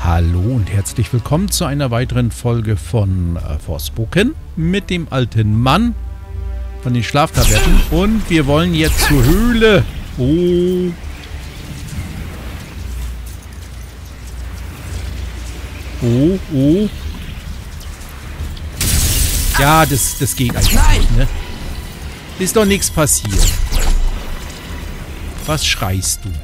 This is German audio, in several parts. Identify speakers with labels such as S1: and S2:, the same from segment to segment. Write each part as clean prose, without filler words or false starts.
S1: Hallo und herzlich willkommen zu einer weiteren Folge von Forspoken mit dem alten Mann von den Schlaftabletten. Und wir wollen jetzt zur Höhle. Oh. Oh, oh. Ja, das geht einfach nicht, ne? Ist doch nichts passiert. Was schreist du?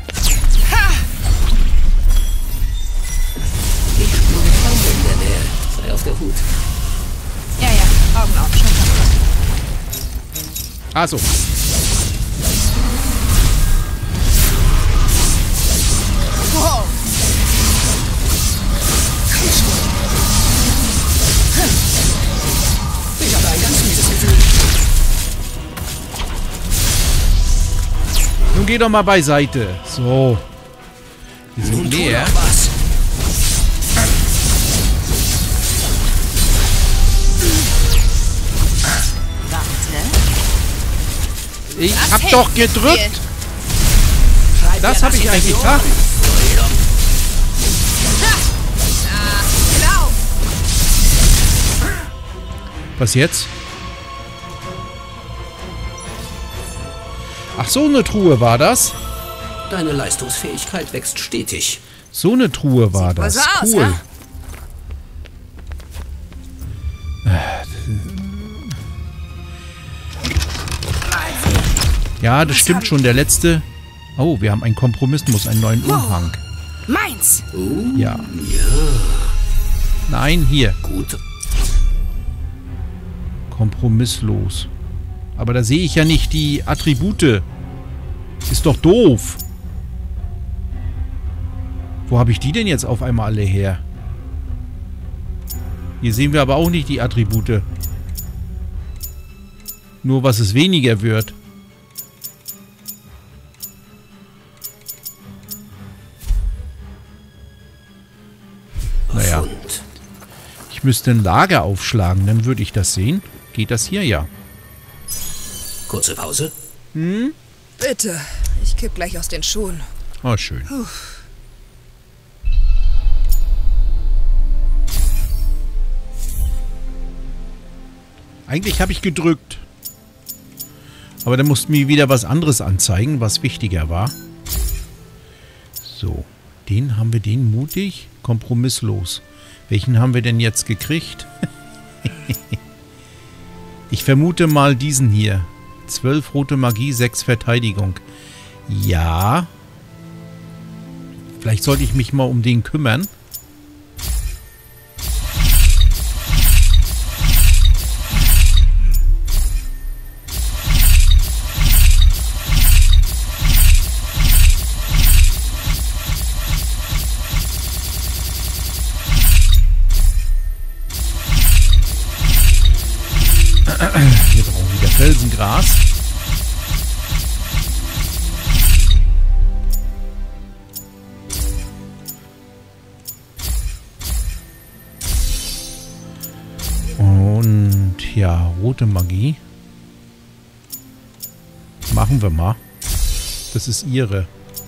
S2: Ich spüre Flammen in der Nähe. Sei auf der Hut.
S3: Ja, Augen auf, schon kaputt.
S1: Ah, so.
S3: Wow.
S2: Ich habe ein ganz mieses Gefühl.
S1: Nun geh doch mal beiseite. So. Wir sind
S2: Nun tu
S1: leer.
S2: doch was.
S1: Ich hab doch gedrückt. Das habe ich eigentlich getan.
S3: Genau.
S1: Was jetzt? Ach, so eine Truhe war das?
S2: Deine Leistungsfähigkeit wächst stetig.
S1: So eine Truhe war das.
S3: Sieht wohl so aus,
S1: Cool. Ja, das stimmt schon. Der letzte... Oh, wir haben einen Kompromiss, einen neuen Umhang.
S3: Meins.
S1: Ja.
S2: Ja,
S1: Nein, hier.
S2: gut.
S1: Kompromisslos. Aber da sehe ich ja nicht die Attribute. Ist doch doof. Wo habe ich die denn jetzt auf einmal alle her? Hier sehen wir aber auch nicht die Attribute. Nur, was es weniger wird. Naja.
S2: Und
S1: Ich müsste ein Lager aufschlagen, dann würde ich das sehen. Geht das hier? Ja.
S2: kurze Pause.
S3: Bitte. Ich kipp gleich aus den Schuhen.
S1: Oh, schön. Eigentlich habe ich gedrückt. Aber dann musste mir wieder was anderes anzeigen, was wichtiger war. So. Den haben wir, den mutig, kompromisslos. Welchen haben wir denn jetzt gekriegt? Ich vermute mal diesen hier. 12 rote Magie, 6 Verteidigung. Ja. Vielleicht sollte ich mich mal um den kümmern. Hier brauchen wir wieder Felsengras. Und ja, rote Magie. Machen wir mal. Das ist ihre.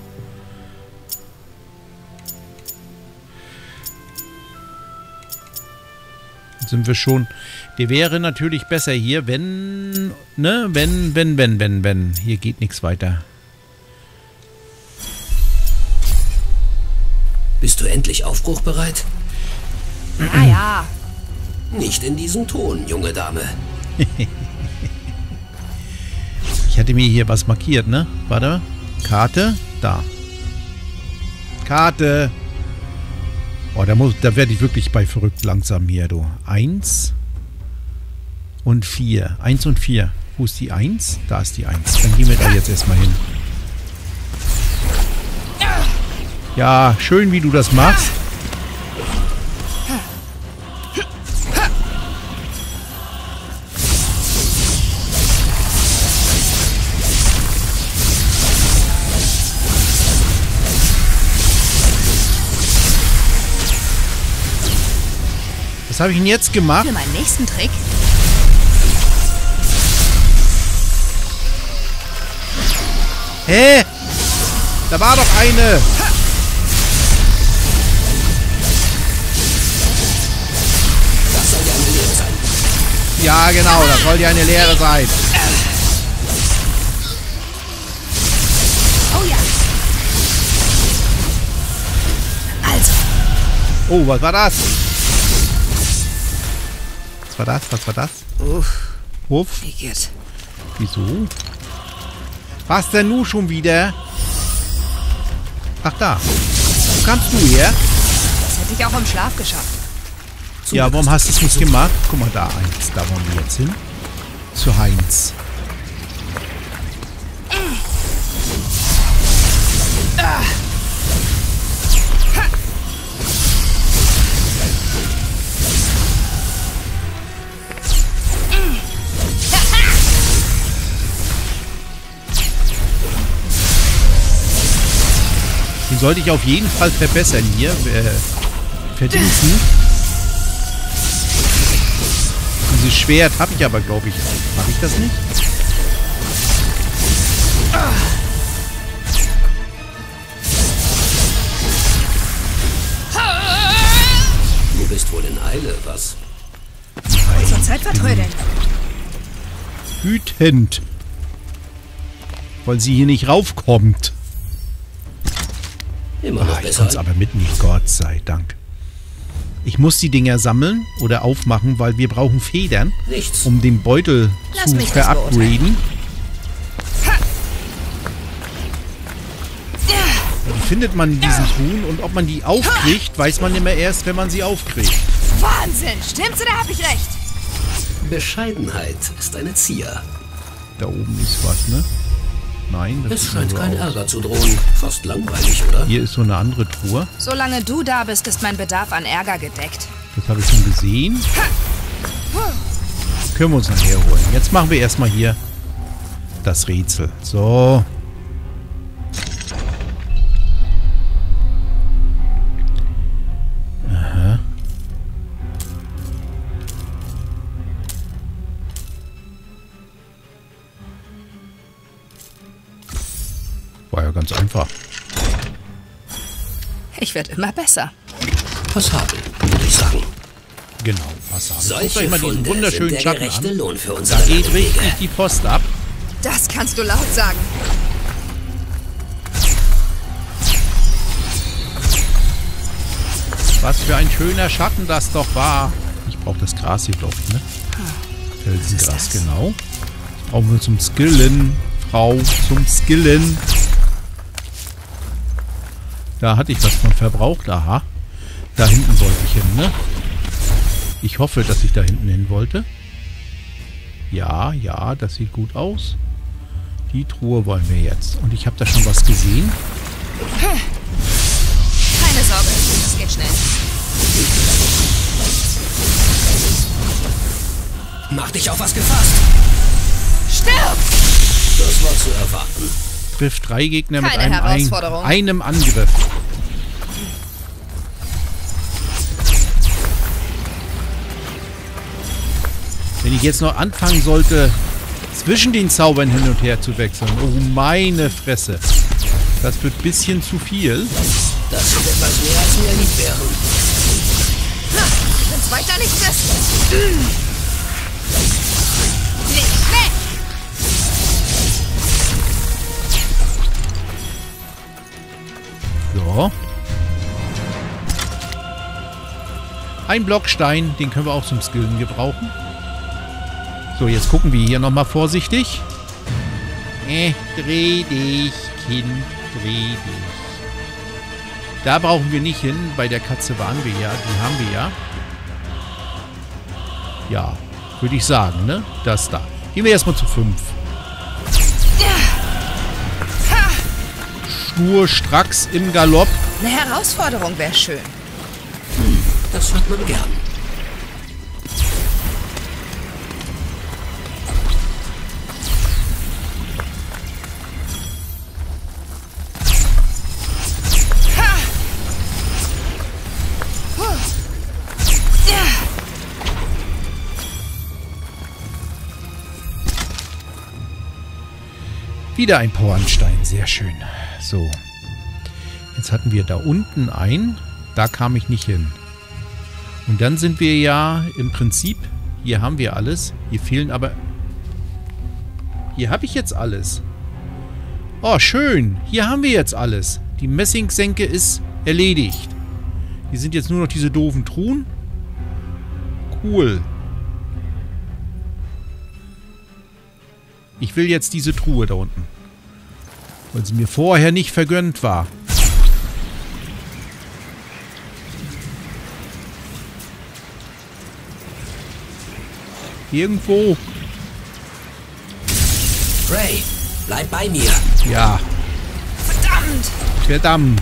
S1: Sind wir schon. Der wäre natürlich besser hier, wenn, ne, wenn. Hier geht nichts weiter.
S2: Bist du endlich aufbruchbereit?
S3: Ja.
S2: Nicht in diesem Ton, junge Dame.
S1: Ich hatte mir hier was markiert, ne? Warte. Karte. Da. Karte. Oh, da werde ich wirklich bei verrückt langsam hier, du. 1 und 4. 1 und 4. Wo ist die 1? Da ist die 1. Dann gehen wir da jetzt erstmal hin. Ja, schön, wie du das machst. Was habe ich denn jetzt gemacht?
S3: Für meinen nächsten Trick.
S1: Hä? Da war doch eine. Ja, genau, das soll ja eine Lehre sein.
S3: Oh ja. Also.
S1: Oh, was war das? Was war das? Was war das? Uff.
S3: Wie geht?
S1: Wieso? Was denn nun schon wieder? Ach, da. Wo kamst du her?
S3: Das hätte ich auch im Schlaf geschafft.
S1: Ja, warum hast du es nicht gemacht? Guck mal, da eins. Da wollen wir jetzt hin. Zu Heinz. Den sollte ich auf jeden Fall verbessern hier. Verdiensten. Dieses Schwert habe ich aber, glaube ich, auch. Habe ich das nicht?
S2: Du bist wohl in Eile, was?
S3: Zur Zeit vertrödeln.
S1: Wütend. Weil sie hier nicht raufkommt.
S2: Immer noch
S1: Ich
S2: besser.
S1: konnte es aber mit nicht, Gott sei Dank. Ich muss die Dinger sammeln oder aufmachen, weil wir brauchen Federn,
S2: Nichts.
S1: um den Beutel
S3: Lass
S1: zu
S3: mich das
S1: verupgraden. Wie findet man diesen Truhen und ob man die aufkriegt, weiß man immer erst, wenn man sie aufkriegt.
S3: Wahnsinn! Stimmt's oder hab ich recht?
S2: Bescheidenheit ist eine Zier.
S1: Da oben ist was, ne? Nein, das
S2: Es
S1: sieht nur
S2: scheint
S1: so
S2: kein
S1: aus.
S2: Ärger zu drohen. Fast langweilig, oder?
S1: Hier ist so eine andere Truhe.
S3: Solange du da bist, ist mein Bedarf an Ärger gedeckt.
S1: Das habe ich schon gesehen. Können wir uns nachher holen. Jetzt machen wir erstmal hier das Rätsel. So. Aha. War ja ganz einfach.
S3: Ich werde immer besser.
S2: Passabel, würde ich sagen.
S1: Genau, passabel. Guckt
S2: Solche
S1: euch mal diesen
S2: Funde
S1: wunderschönen
S2: sind der
S1: Schatten
S2: gerechte
S1: an.
S2: Lohn für
S1: Da
S2: unsere
S1: geht
S2: langen Wege.
S1: richtig die Post ab.
S3: Das kannst du laut sagen.
S1: Was für ein schöner Schatten das doch war. Ich brauche das Gras hier, glaube ich, ne? Felsengras, genau. Das brauchen wir zum Skillen. Frau, zum Skillen. Da hatte ich was von verbraucht. Aha. Da hinten wollte ich hin, ne? Ich hoffe, dass ich da hinten hin wollte. Ja, ja, das sieht gut aus. Die Truhe wollen wir jetzt. Und ich habe da schon was gesehen.
S3: Keine Sorge, das geht schnell.
S2: Mach dich auf was gefasst.
S3: Stirb!
S2: Das war zu erwarten.
S1: Trifft 3 Gegner mit
S3: Keine Herausforderung.
S1: einem Angriff. Wenn ich jetzt noch anfangen sollte, zwischen den Zaubern hin und her zu wechseln. Oh, meine Fresse. Das wird ein bisschen zu viel.
S2: Das ist etwas mehr, als mir lieb wären.
S3: Wenn's weiter nichts ist. Nicht schlecht!
S1: So. Ein Blockstein, den können wir auch zum Skillen gebrauchen. So, jetzt gucken wir hier nochmal vorsichtig. Dreh dich, Kind, dreh dich. Da brauchen wir nicht hin. Bei der Katze waren wir ja. Die haben wir ja. Ja, würde ich sagen, ne? Das da. Gehen wir erstmal zu 5. Schnurstracks im Galopp.
S3: Eine Herausforderung wäre schön.
S2: Das hört man gern.
S1: Wieder ein Powerstein, sehr schön. So. Jetzt hatten wir da unten einen. Da kam ich nicht hin. Und dann sind wir ja im Prinzip Hier haben wir alles. Hier fehlen aber... Hier habe ich jetzt alles. Oh, schön. Hier haben wir jetzt alles. Die Messingsenke ist erledigt. Hier sind jetzt nur noch diese doofen Truhen. Cool. Ich will jetzt diese Truhe da unten. Weil sie mir vorher nicht vergönnt war. Irgendwo.
S2: Ray, bleib bei mir.
S1: Ja.
S3: Verdammt!
S1: Verdammt.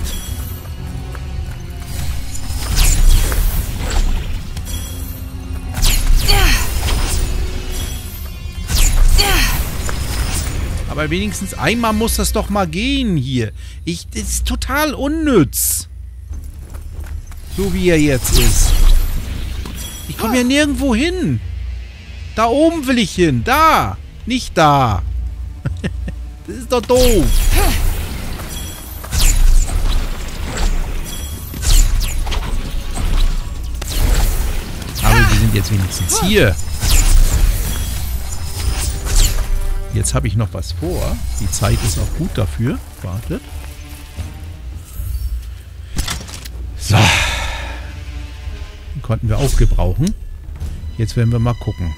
S1: Aber wenigstens einmal muss das doch mal gehen hier. Das ist total unnütz. So wie er jetzt ist. Ich komme ja nirgendwo hin. Da oben will ich hin. Da. Nicht da. Das ist doch doof. Aber wir sind jetzt wenigstens hier. Jetzt habe ich noch was vor. Die Zeit ist auch gut dafür. Wartet. So. Den konnten wir auch gebrauchen. Jetzt werden wir mal gucken.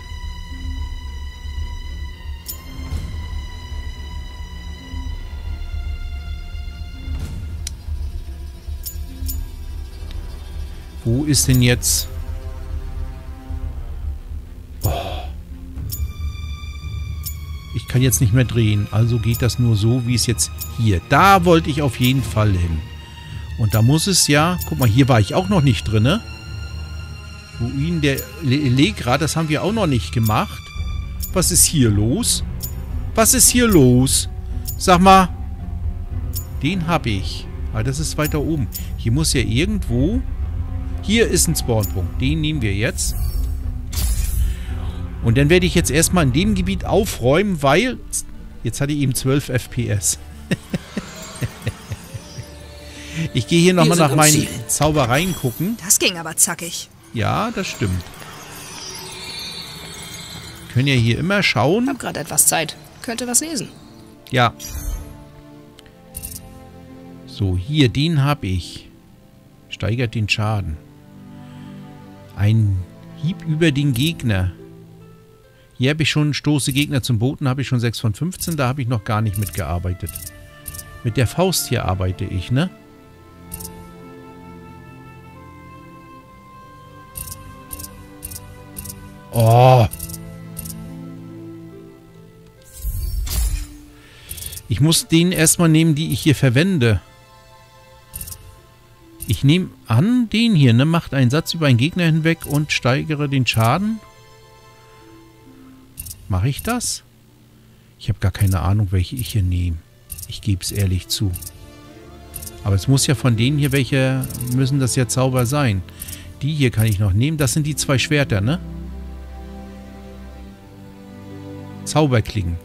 S1: Wo ist denn jetzt... Ich kann jetzt nicht mehr drehen, also geht das nur so, wie es jetzt hier. Da wollte ich auf jeden Fall hin. Und da muss es ja... Guck mal, hier war ich auch noch nicht drin, ne? Ruin der Allegra, das haben wir auch noch nicht gemacht. Was ist hier los? Was ist hier los? Sag mal. Den habe ich. Aber das ist weiter oben. Hier muss ja irgendwo... Hier ist ein Spawnpunkt. Den nehmen wir jetzt. Und dann werde ich jetzt erstmal in dem Gebiet aufräumen, weil... Jetzt hatte ich eben 12 FPS. Ich gehe hier nochmal nach meinen Zaubereien gucken.
S3: Das ging aber zackig.
S1: Ja, das stimmt. Können ja hier immer schauen.
S4: Ich hab gerade etwas Zeit. Könnte was lesen.
S1: Ja. So, hier, den habe ich. Steigert den Schaden. Ein Hieb über den Gegner. Hier habe ich schon Stoße Gegner zum Boden, habe ich schon 6 von 15, da habe ich noch gar nicht mitgearbeitet. Mit der Faust hier arbeite ich, ne? Oh! Ich muss den erstmal nehmen, die ich hier verwende. Ich nehme an, den hier, ne? Macht einen Satz über einen Gegner hinweg und steigere den Schaden. Mache ich das? Ich habe gar keine Ahnung, welche ich hier nehme. Ich gebe es ehrlich zu. Aber es muss ja von denen hier, welche müssen das ja Zauber sein. Die hier kann ich noch nehmen. Das sind die 2 Schwerter, ne? Zauberklingen.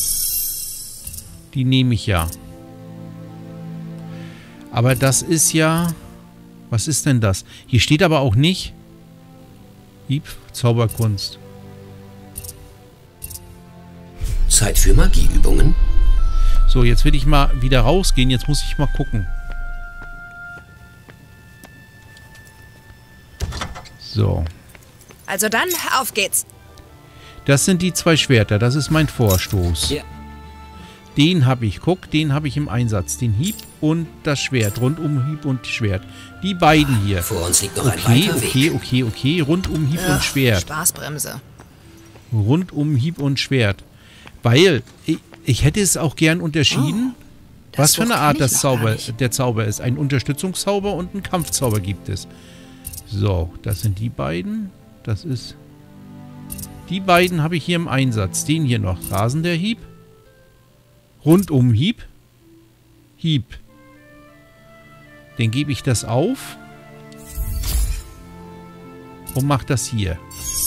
S1: Die nehme ich ja. Aber das ist ja... Was ist denn das? Hier steht aber auch nicht... Hieb, Zauberkunst.
S2: Zeit für Magieübungen.
S1: So, jetzt will ich mal wieder rausgehen. Jetzt muss ich mal gucken. So.
S3: Also dann, auf geht's.
S1: Das sind die 2 Schwerter. Das ist mein Vorstoß.
S2: Ja.
S1: Den habe ich. Guck, den habe ich im Einsatz. Den Hieb und das Schwert. Rundum Hieb und Schwert. Die beiden hier.
S2: Vor uns liegt noch ein weiter Weg.
S1: Okay. Rundum Hieb und Schwert.
S4: Spaßbremse.
S1: Rundum Hieb und Schwert. Weil, ich hätte es auch gern unterschieden, was für eine Art der Zauber ist. Ein Unterstützungszauber und ein Kampfzauber gibt es. So, das sind die beiden. Das ist... Die beiden habe ich hier im Einsatz. Den hier noch. Rasender Hieb. Rundum Hieb. Hieb. Dann gebe ich das auf. Und mache das hier.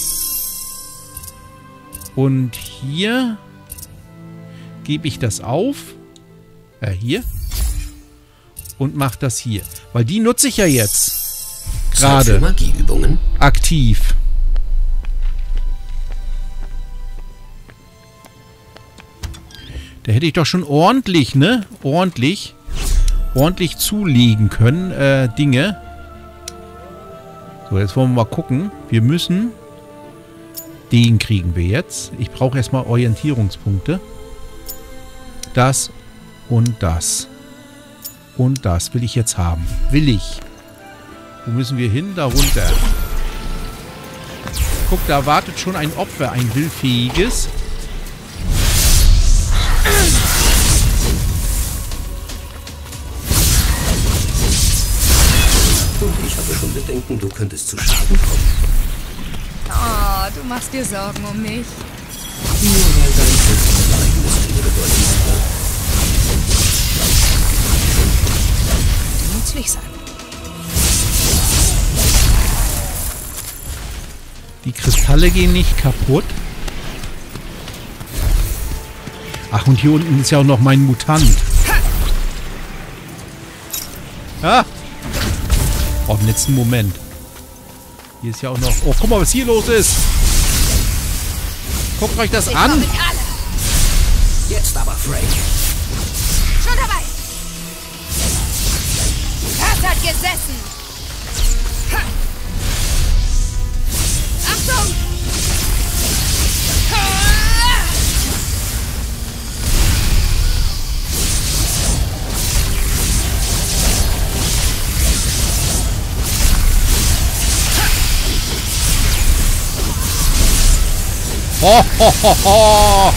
S1: Und hier gebe ich das auf. Hier. Und mache das hier. Weil die nutze ich ja jetzt. Gerade.
S2: Magieübungen.
S1: Aktiv. Da hätte ich doch schon ordentlich, ne? Ordentlich zulegen können, Dinge. So, jetzt wollen wir mal gucken. Wir müssen... Den kriegen wir jetzt. Ich brauche erstmal Orientierungspunkte. Das und das. Und das will ich jetzt haben. Will ich. Wo müssen wir hin? Da runter. Guck, da wartet schon ein Opfer. Ein willfähiges.
S2: Und ich habe schon Bedenken, du könntest zu Schaden kommen.
S3: Oh, du machst dir Sorgen um mich.
S2: Nur weil dein Leiden ist viel bedeutender.
S4: Nützlich sein.
S1: Die Kristalle gehen nicht kaputt. Ach, und hier unten ist ja auch noch mein Mutant. Ah! Oh, im letzten Moment. Hier ist ja auch noch... Oh, guck mal, was hier los ist. Guckt euch das an.
S2: Jetzt aber, Frank.
S3: Schon dabei. Das hat gesessen. Ha. Achtung!
S1: Ho, ho, ho, ho.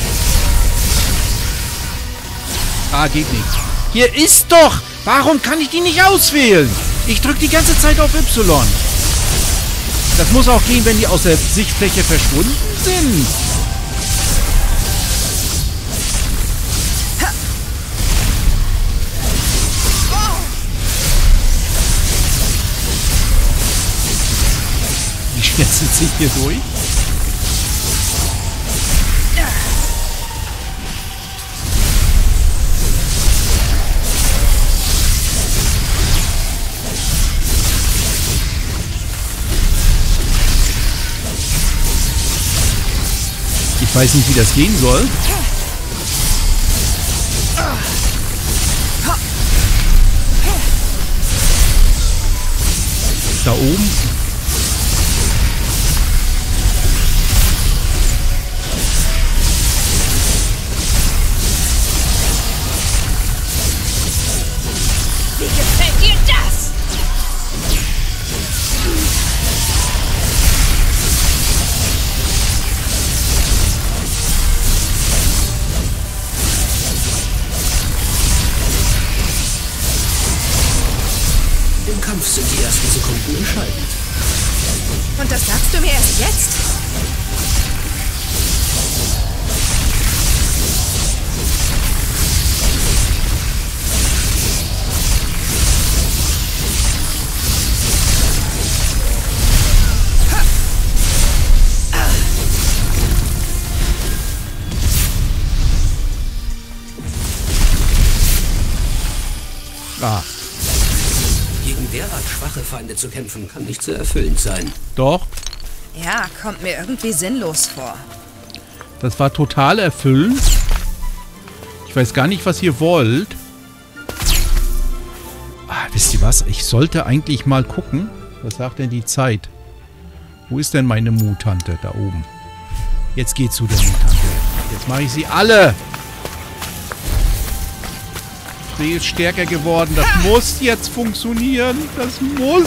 S1: Ah, geht nicht. Hier ist doch... Warum kann ich die nicht auswählen? Ich drücke die ganze Zeit auf Y. Das muss auch gehen, wenn die aus der Sichtfläche verschwunden sind. Wie schnetzelt sich hier durch? Ich weiß nicht, wie das gehen soll. Da oben.
S3: Wie gefällt dir das?
S2: Im Kampf sind die ersten Sekunden entscheidend.
S3: Und das sagst du mir erst jetzt?
S1: Ah,
S2: Gegen derart schwache Feinde zu kämpfen, kann nicht so erfüllend sein.
S1: doch.
S3: Ja, kommt mir irgendwie sinnlos vor.
S1: Das war total erfüllend. Ich weiß gar nicht, was ihr wollt. Ah, wisst ihr was? Ich sollte eigentlich mal gucken. Was sagt denn die Zeit? Wo ist denn meine Mutante? Da oben. Jetzt geht's zu der Mutante. Jetzt mache ich sie alle. Sie ist stärker geworden. Das muss jetzt funktionieren. Das muss.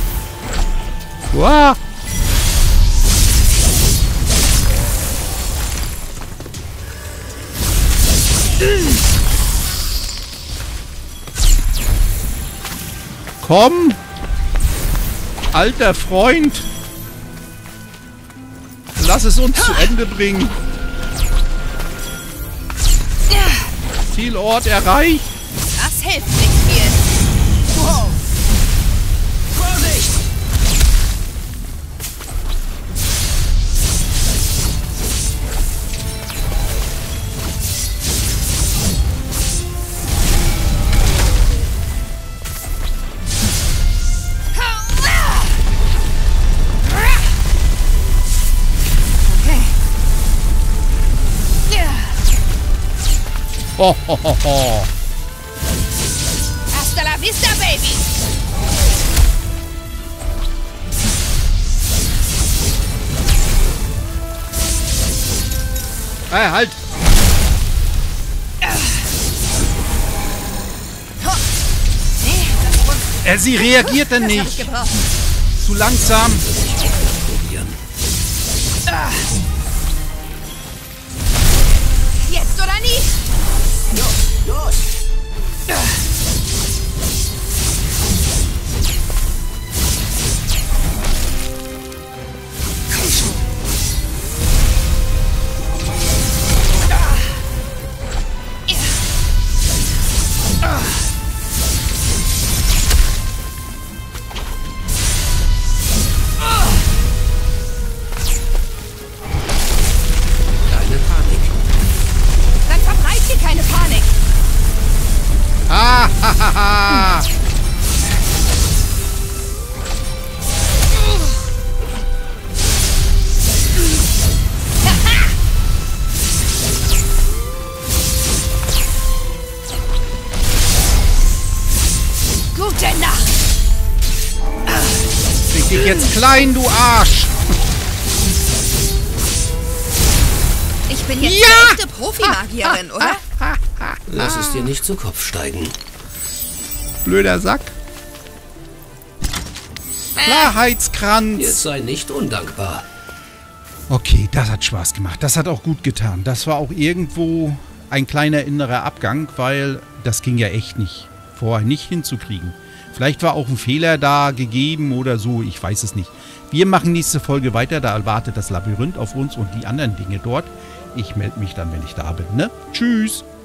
S1: Uah. Komm. Alter Freund. Lass es uns zu Ende bringen. Zielort erreicht.
S3: Das hilft nicht viel. Wow.
S2: Vorsicht!
S3: Okay. Ja. Hasta la vista, Baby!
S1: Halt! Sie reagiert dann
S3: Das hab ich
S1: nicht.
S3: gebraucht.
S1: Zu langsam.
S2: Probieren.
S3: Jetzt oder nie?
S2: Los! Keine Panik.
S3: Dann verbreitet hier keine Panik.
S1: Ah, ha, ha, ha.
S3: Gute Nacht.
S1: Krieg dich jetzt klein, du Arsch.
S3: Ich bin jetzt
S1: Ja!
S3: eine echte Profimagierin, oder?
S2: Lass es dir nicht zu Kopf steigen.
S1: Blöder Sack. Klarheitskranz.
S2: Jetzt sei nicht undankbar.
S1: Okay, das hat Spaß gemacht. Das hat auch gut getan. Das war auch irgendwo ein kleiner innerer Abgang, weil das ging ja echt nicht. Vorher nicht hinzukriegen. Vielleicht war auch ein Fehler da gegeben oder so. Ich weiß es nicht. Wir machen nächste Folge weiter. Da wartet das Labyrinth auf uns und die anderen Dinge dort. Ich melde mich dann, wenn ich da bin. Ne? Tschüss.